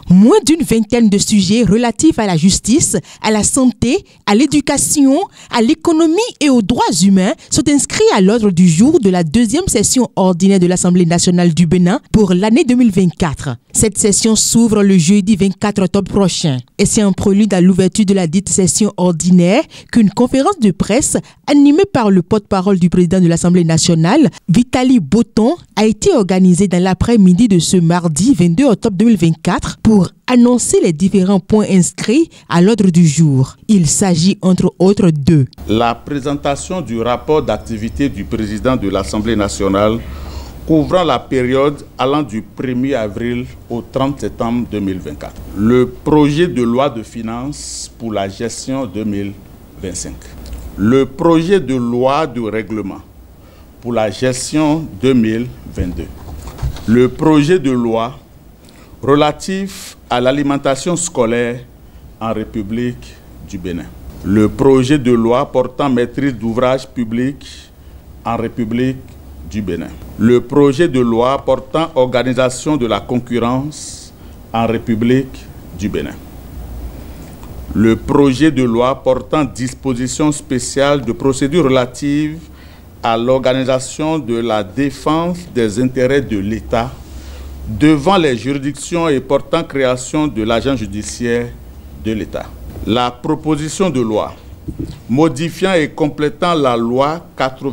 Moins d'une vingtaine de sujets relatifs à la justice, à la santé, à l'éducation, à l'économie et aux droits humains sont inscrits à l'ordre du jour de la deuxième session ordinaire de l'Assemblée nationale du Bénin pour l'année 2024. Cette session s'ouvre le jeudi 24 octobre prochain. Et c'est en prélude à l'ouverture de la dite session ordinaire qu'une conférence de presse animée par le porte-parole du président de l'Assemblée nationale, Vitali Botton, a été organisée dans l'après-midi de ce mardi 22 octobre 2024 pour annoncer les différents points inscrits à l'ordre du jour. Il s'agit entre autres de la présentation du rapport d'activité du président de l'Assemblée nationale couvrant la période allant du 1er avril au 30 septembre 2024. Le projet de loi de finances pour la gestion 2025. Le projet de loi de règlement pour la gestion 2022. Le projet de loi relatif à l'alimentation scolaire en République du Bénin. Le projet de loi portant maîtrise d'ouvrage public en République du Bénin. Le projet de loi portant organisation de la concurrence en République du Bénin. Le projet de loi portant dispositions spéciales de procédure relative à l'organisation de la défense des intérêts de l'État devant les juridictions et portant création de l'agent judiciaire de l'État. La proposition de loi modifiant et complétant la loi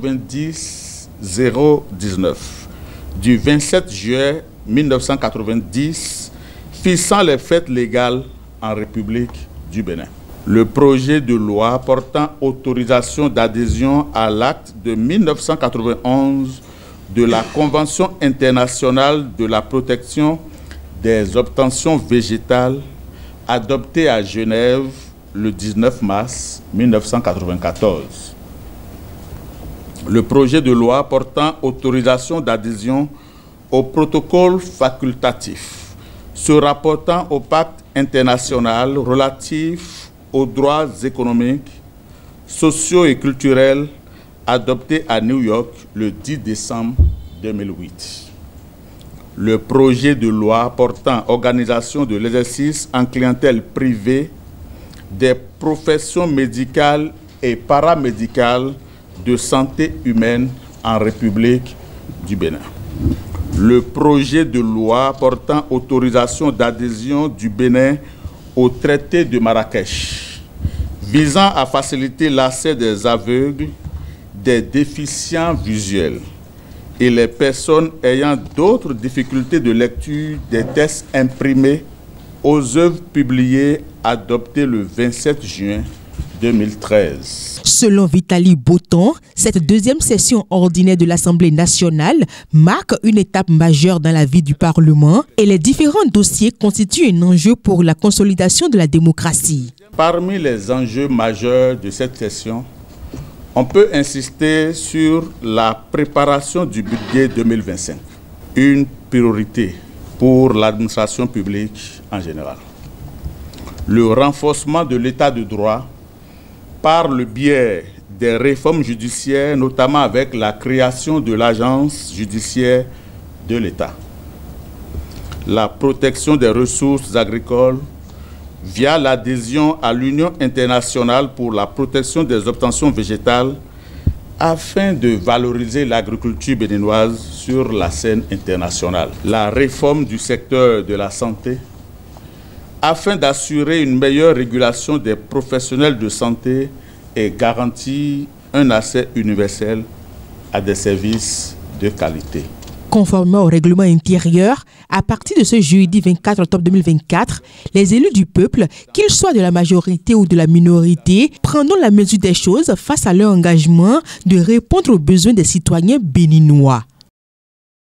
90-019 du 27 juillet 1990 fixant les fêtes légales en République du Bénin. Le projet de loi portant autorisation d'adhésion à l'acte de 1991 de la Convention internationale de la protection des obtentions végétales adoptée à Genève le 19 mars 1994. Le projet de loi portant autorisation d'adhésion au protocole facultatif se rapportant au pacte international relatif aux droits économiques, sociaux et culturels adopté à New York le 10 décembre 2008. Le projet de loi portant organisation de l'exercice en clientèle privée des professions médicales et paramédicales de santé humaine en République du Bénin. Le projet de loi portant autorisation d'adhésion du Bénin au traité de Marrakech, visant à faciliter l'accès des aveugles, des déficients visuels et les personnes ayant d'autres difficultés de lecture des textes imprimés aux œuvres publiées adoptées le 27 juin 2013. Selon Vitali Botton, cette deuxième session ordinaire de l'Assemblée nationale marque une étape majeure dans la vie du Parlement et les différents dossiers constituent un enjeu pour la consolidation de la démocratie. Parmi les enjeux majeurs de cette session, on peut insister sur la préparation du budget 2025, une priorité pour l'administration publique en général. Le renforcement de l'état de droit par le biais des réformes judiciaires, notamment avec la création de l'agence judiciaire de l'État. La protection des ressources agricoles via l'adhésion à l'Union internationale pour la protection des obtentions végétales afin de valoriser l'agriculture béninoise sur la scène internationale. La réforme du secteur de la santé afin d'assurer une meilleure régulation des professionnels de santé et garantir un accès universel à des services de qualité. Conformément au règlement intérieur, à partir de ce jeudi 24 octobre 2024, les élus du peuple, qu'ils soient de la majorité ou de la minorité, prendront la mesure des choses face à leur engagement de répondre aux besoins des citoyens béninois.